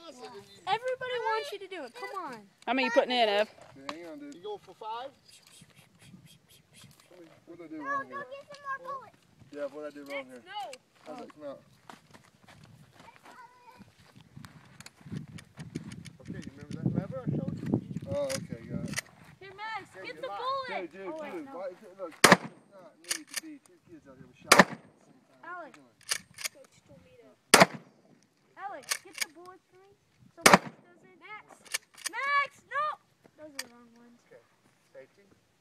Everybody wants you to do it. Come on. How many you putting in, Ev? Hang on, dude. You go for 5? What did I do wrong here? Go get some more bullets. Yeah, what did I do wrong here? No. How's that come out? Okay, you remember that lever I showed you? Oh, okay, got it. Here, Max, Okay, get you're the right. bullet. Dude, Oh, wait, no. why is it, look, it does not need to be two kids out here with shots at the same time. Alex. What you Coach told me to. Alex, get the bullet for me. So Max does it. Max! Max! No! Those are the wrong ones. Safety.